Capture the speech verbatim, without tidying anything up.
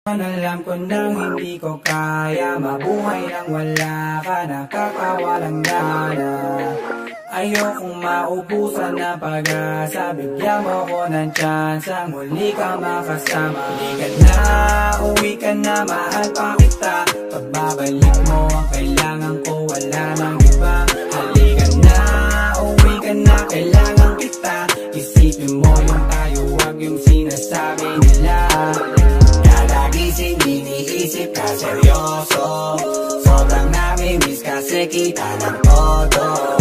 Alam ko nang hindi ko kaya mabuhay nang wala ka, nakakawalang gana. Ayokong maubusan na pag-asa, bigyan mo ko ng chance ang muli ka makasama. Uwi ka na, uwi ka na, mahal pa kita. Pagbabalik mo ang kailangan ko, wala nang iba. Halika na, uwi ka na, kailangan kita. Isipin mo yung tayo, wag yung sinasabi nila. Gising, iniisip ka seryoso. Sobrang nami-miss kasi kita ng todo.